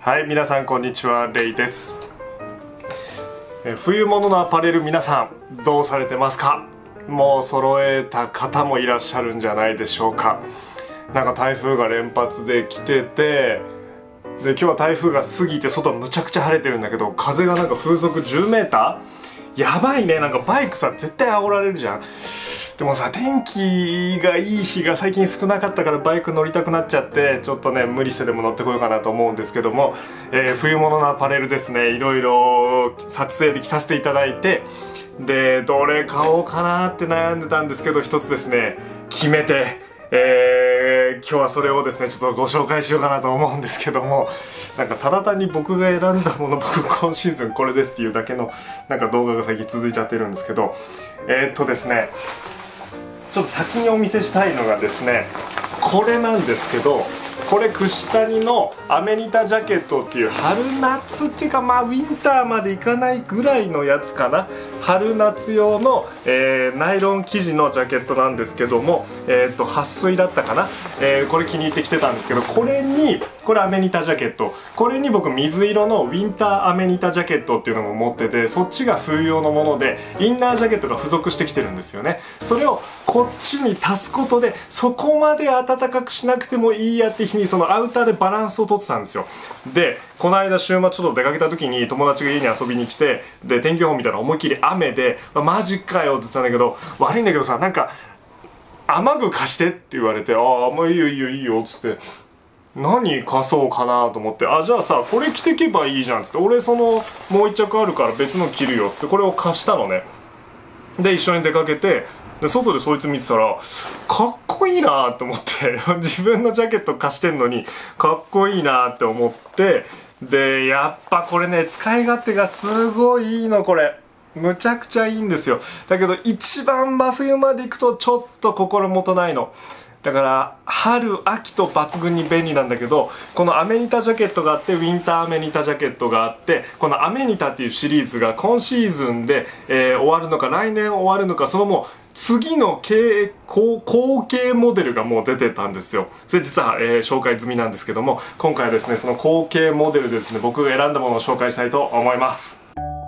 はい、皆さんこんにちは、レイです。冬物のアパレル、皆さんどうされてますか？もう揃えた方もいらっしゃるんじゃないでしょうか。なんか台風が連発で来てて、で今日は台風が過ぎて外むちゃくちゃ晴れてるんだけど、風がなんか風速10メーターやばいね。なんかバイクさ絶対煽られるじゃん。でもさ、天気がいい日が最近少なかったからバイク乗りたくなっちゃって、ちょっとね無理してでも乗ってこようかなと思うんですけども、冬物のアパレルですね、いろいろ撮影で着させていただいて、でどれ買おうかなって悩んでたんですけど、一つですね決めて、今日はそれをですねちょっとご紹介しようかなと思うんですけども、なんかただ単に僕が選んだもの、僕今シーズンこれですっていうだけのなんか動画が最近続いちゃってるんですけど、ですねちょっと先にお見せしたいのがですねこれなんですけど、これ串谷のアメニタジャケットっていう春夏っていうか、まあウィンターまでいかないぐらいのやつかな、春夏用の、ナイロン生地のジャケットなんですけども、撥水だったかな、これ気に入ってきてたんですけど、これアメニタジャケット、これに僕水色のウィンターアメニタジャケットっていうのも持ってて、そっちが冬用のものでインナージャケットが付属してきてるんですよね。それをこっちに足すことで、そこまで暖かくしなくてもいいやって日にそのアウターでバランスをとってたんですよ。でこの間週末ちょっと出かけた時に友達が家に遊びに来て、で天気予報見たら思いっきり雨で、マジかよって言ってたんだけど、悪いんだけどさ、なんか雨具貸してって言われて、ああもういいよいいよいいよっつって、何貸そうかなと思って、じゃあさこれ着てけばいいじゃんっつって、俺そのもう一着あるから別の着るよっつってこれを貸したのね。で一緒に出かけて、で外でそいつ見てたらかっこいいなと思って自分のジャケット貸してんのにかっこいいなって思って、でやっぱこれね使い勝手がすごいいいの。これむちゃくちゃいいんですよ。だけど一番真冬まで行くとちょっと心もとないの。だから春秋と抜群に便利なんだけど、このアメニタジャケットがあって、ウィンターアメニタジャケットがあって、このアメニタっていうシリーズが今シーズンで、終わるのか来年終わるのか、そのもう次の後継モデルがもう出てたんですよ。それ実は、紹介済みなんですけども、今回はですねその後継モデルでですね僕が選んだものを紹介したいと思います。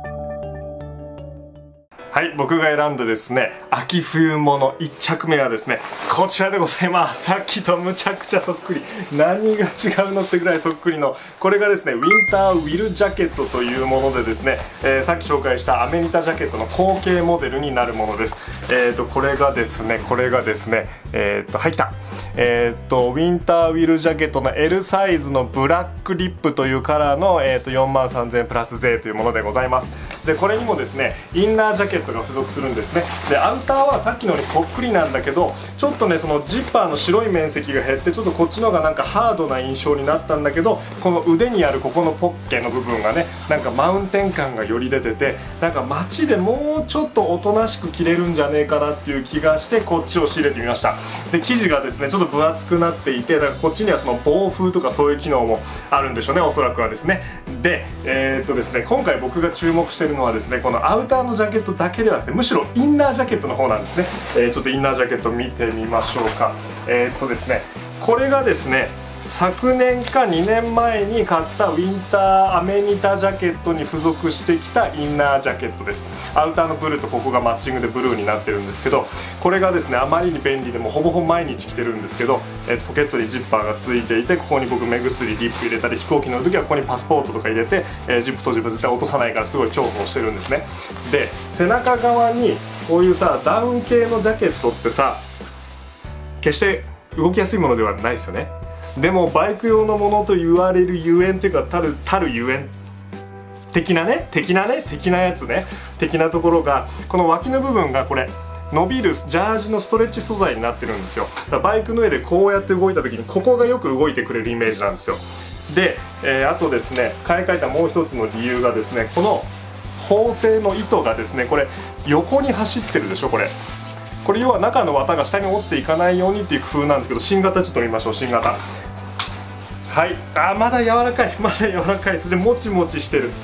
はい、僕が選んだですね秋冬物1着目はですねこちらでございます。さっきとむちゃくちゃそっくり、何が違うのってぐらいそっくりの、これがですねウィンターウィルジャケットというものでですね、さっき紹介したアメニタジャケットの後継モデルになるものです。これがですねはい来たウィンターウィルジャケットの L サイズのブラックリップというカラーの、43,000円プラス税というものでございます。でこれにもですねインナージャケットが付属するんですね。でアウターはさっきのにそっくりなんだけど、ちょっとねそのジッパーの白い面積が減って、ちょっとこっちの方がなんかハードな印象になったんだけど、この腕にあるここのポッケの部分がねなんかマウンテン感がより出てて、なんか街でもうちょっとおとなしく着れるんじゃねえかなっていう気がして、こっちを仕入れてみました。で生地がですねちょっと分厚くなっていて、だからこっちにはその防風とかそういう機能もあるんでしょうね、おそらくはですね。でですね今回僕が注目しているのはですねこのアウターのジャケットだけではなくて、むしろインナージャケットの方なんですね。ちょっとインナージャケット見てみましょうか。ですねこれがですね昨年か2年前に買ったウィンターアメニタジャケットに付属してきたインナージャケットです。アウターのブルーとここがマッチングでブルーになってるんですけど、これがですねあまりに便利でもほぼほぼ毎日着てるんですけど、ポケットにジッパーがついていて、ここに僕目薬リップ入れたり、飛行機乗る時はここにパスポートとか入れて、ジップとジップ絶対落とさないからすごい重宝してるんですね。で背中側にこういうさダウン系のジャケットってさ決して動きやすいものではないですよね。でもバイク用のものと言われるゆえんというか、たるゆえん的なやつね、的なところが、この脇の部分がこれ伸びるジャージのストレッチ素材になってるんですよ。だからバイクの上でこうやって動いた時にここがよく動いてくれるイメージなんですよ。で、あとですね買い替えたもう一つの理由がですね、この縫製の糸がですねこれ横に走ってるでしょ。これ要は中の綿が下に落ちていかないようにっていう工夫なんですけど、新型ちょっと見ましょう。新型、はい、まだ柔らかい、そしてもちもちしてる。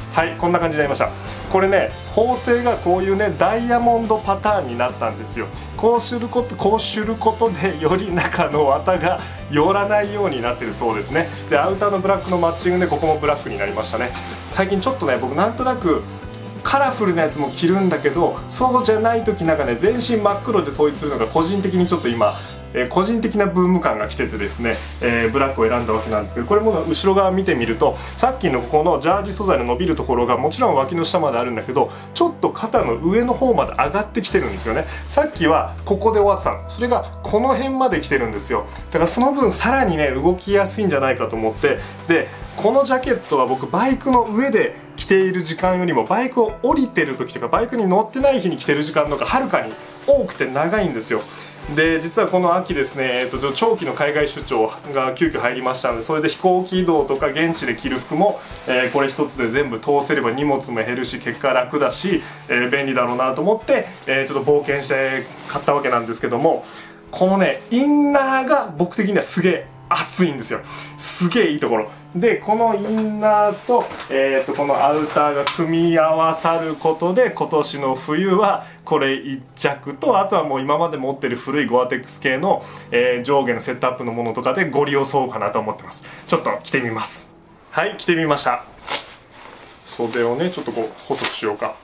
はい、こんな感じになりました。これね、縫製がこういうねダイヤモンドパターンになったんですよ。こうすることでより中の綿が寄らないようになってるそうですね。でアウターのブラックのマッチングでここもブラックになりましたね。最近ちょっとね、僕なんとなくカラフルなやつも着るんだけど、そうじゃない時なんかね、全身真っ黒で統一するのが個人的にちょっと今個人的なブーム感が来ててですね、ブラックを選んだわけなんですけど、これも後ろ側見てみると、さっきのここのジャージ素材の伸びるところがもちろん脇の下まであるんだけど、ちょっと肩の上の方まで上がってきてるんですよね。さっきはここで終わってたの、それがこの辺まで来てるんですよ。だからその分さらにね動きやすいんじゃないかと思って、でこのジャケットは僕バイクの上で着ている時間よりもバイクを降りてる時とかバイクに乗ってない日に着てる時間の方がはるかに多くて長いんですよ。で実はこの秋ですね、長期の海外出張が急遽入りましたので、それで飛行機移動とか現地で着る服も、これ一つで全部通せれば荷物も減るし結果楽だし、便利だろうなと思って、ちょっと冒険して買ったわけなんですけども、このねインナーが僕的にはすげえ熱いんですよ。すげえいいところで、このインナーと、このアウターが組み合わさることで今年の冬はこれ1着と、あとはもう今まで持ってる古いゴアテックス系の、上下のセットアップのものとかでご利用そうかなと思ってます。ちょっと着てみます。はい、着てみました。袖をねちょっとこう細くしようか。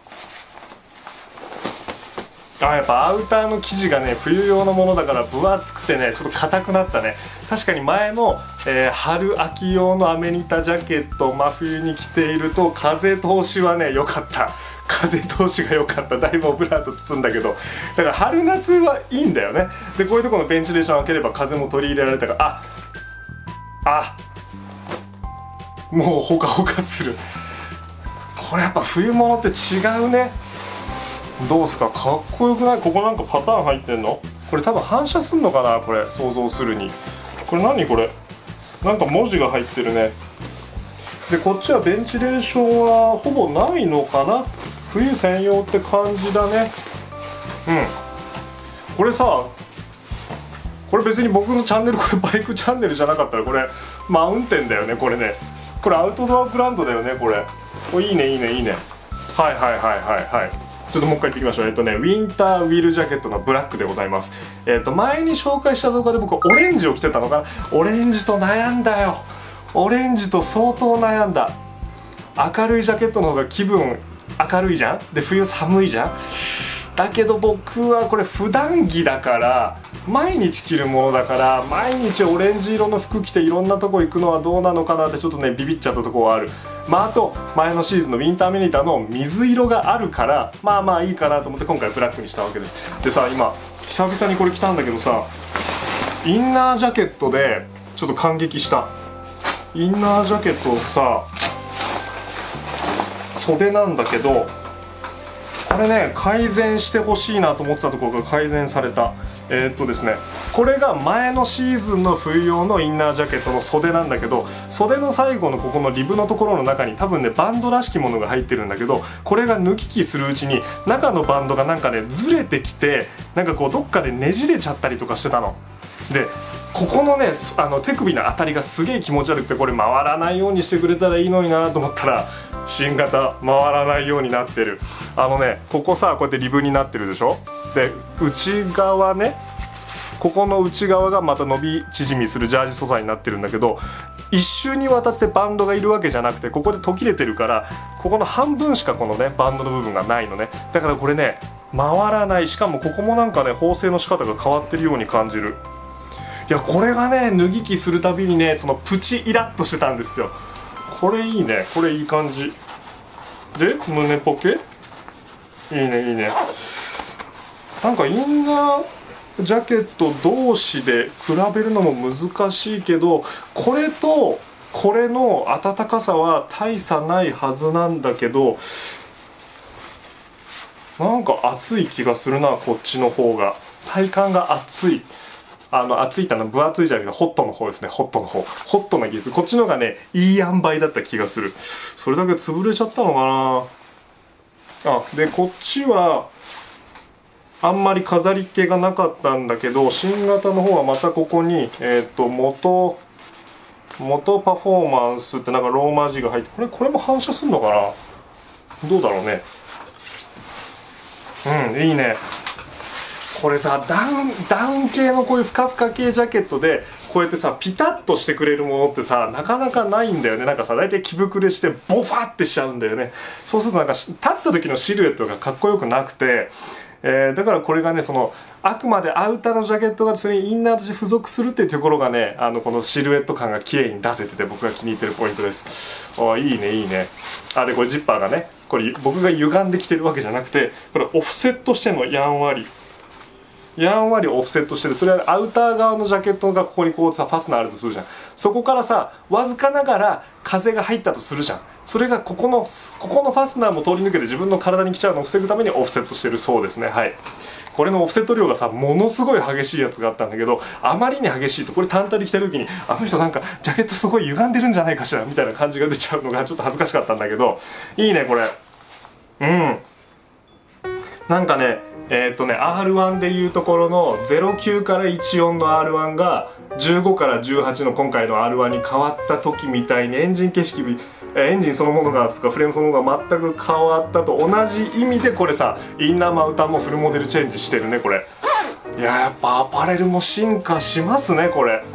やっぱアウターの生地がね冬用のものだから分厚くてねちょっと硬くなったね。確かに前の、春秋用のアメニタジャケット真冬に着ていると風通しはね良かった。風通しが良かった。だいぶオブラート包んだけど、だから春夏はいいんだよね。でこういうところのベンチレーション開ければ風も取り入れられたから、もうほかほかする。これやっぱ冬物って違うね。どうすか、かっこよくない？ここなんかパターン入ってんの？これ多分反射すんのかな、これ想像するに。これ何これ、なんか文字が入ってるね。でこっちはベンチレーションはほぼないのかな。冬専用って感じだね。これさ、これ別に僕のチャンネル、これバイクチャンネルじゃなかったらこれマウンテンだよね。これね、これアウトドアブランドだよね。これいいねいいねいいね。はいはいはいはいはい。ちょっともう一回言ってきましょう。ウィンターウィルジャケットのブラックでございます。前に紹介した動画で僕オレンジを着てたのかな。オレンジと悩んだよ。オレンジと相当悩んだ。明るいジャケットの方が気分明るいじゃん。で冬寒いじゃん。だけど僕はこれ普段着だから、毎日着るものだから、毎日オレンジ色の服着ていろんなとこ行くのはどうなのかなってちょっとねビビっちゃったところはある。あと前のシーズンのウィンターメニターの水色があるから、まあいいかなと思って今回ブラックにしたわけです。でさ、今久々にこれ着たんだけどさ、インナージャケットでちょっと感激した。インナージャケットさ、袖なんだけど、これね改善してほしいなと思ってたところが改善された。ですね、これが前のシーズンの冬用のインナージャケットの袖なんだけど、袖の最後のここのリブのところの中に多分ねバンドらしきものが入ってるんだけど、これが抜きするうちに中のバンドがなんかねずれてきて、なんかこうどっかでねじれちゃったりとかしてたので、ここのね手首の当たりがすげえ気持ち悪くて、これ回らないようにしてくれたらいいのになと思ったら、新型回らないようになってる。ここさ、こうやってリブになってるでしょ。で内側ね、ここの内側がまた伸び縮みするジャージ素材になってるんだけど、一周にわたってバンドがいるわけじゃなくて、ここで途切れてるから、ここの半分しかこのねバンドの部分がないのね。だからこれね回らない。しかもここもなんかね縫製の仕方が変わってるように感じる。いやこれがね脱ぎ着するたびにねそのプチイラッとしてたんですよ。これいいね、これいい感じで、胸ポケいいねいいね。なんかインナージャケット同士で比べるのも難しいけど、これとこれの暖かさは大差ないはずなんだけど、なんか暑い気がするな。こっちの方が体感が暑い。暑いって分厚いじゃなくてホットの方ですね。ホットの方、ホットな技術、こっちの方がねいい塩梅だった気がする。それだけ潰れちゃったのかな。でこっちはあんまり飾りっ気がなかったんだけど、新型の方はまたここに元パフォーマンスってなんかローマ字が入って、これも反射するのかどうだろうね。いいね。これさ、ダウン系のこういうふかふか系ジャケットでこうやってさピタッとしてくれるものってさなかなかないんだよね。なんかさ大体着膨れしてボファってしちゃうんだよね。そうするとなんか立った時のシルエットがかっこよくなくて、だからこれがね、そのあくまでアウターのジャケットがそれにインナーとして付属するっていうところがね、このシルエット感が綺麗に出せてて僕が気に入ってるポイントです。いいねいいね。でこれジッパーがね、これ僕が歪んできてるわけじゃなくて、これオフセットしてのやんわりオフセットしてる。それはアウター側のジャケットがここにこうさファスナーあるとするじゃん。そこからさわずかながら風が入ったとするじゃん。それがここのファスナーも通り抜けて自分の体に来ちゃうのを防ぐためにオフセットしてるそうですね。はい。これのオフセット量がさものすごい激しいやつがあったんだけど、あまりに激しいとこれ単体で着てる時にあの人なんかジャケットすごい歪んでるんじゃないかしらみたいな感じが出ちゃうのがちょっと恥ずかしかったんだけど、いいねこれ。なんかねR1 でいうところの09から14の R1 が15から18の今回の R1 に変わった時みたいにエンジンそのものがとかフレームそのものが全く変わったと同じ意味でこれさインナーマウターもフルモデルチェンジしてるねこれ。いややっぱアパレルも進化しますねこれ。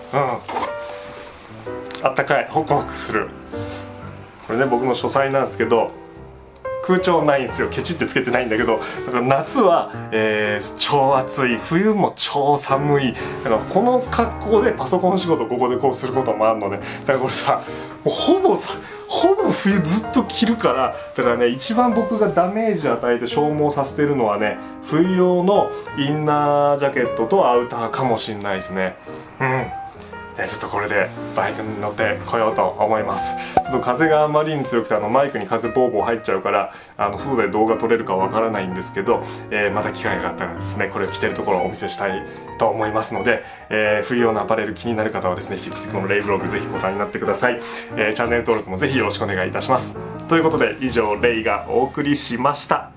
あったかいホクホクする。これね僕の書斎なんですけど空調ないんですよ。ケチってつけてないんだけど、だから夏は、超暑い、冬も超寒い。だからこの格好でパソコン仕事ここでこうすることもあるので、だからこれさもうほぼ冬ずっと着るから、だからね一番僕がダメージ与えて消耗させてるのはね冬用のインナージャケットとアウターかもしんないですね。ちょっとこれでバイクに乗ってこようと思います。ちょっと風があまりに強くてマイクに風ボーボー入っちゃうから外で動画撮れるかわからないんですけど、また機会があったらですねこれを着てるところをお見せしたいと思いますので、冬用のアパレル気になる方はですね引き続きこのレイブログぜひご覧になってください。チャンネル登録もぜひよろしくお願いいたします。ということで以上レイがお送りしました。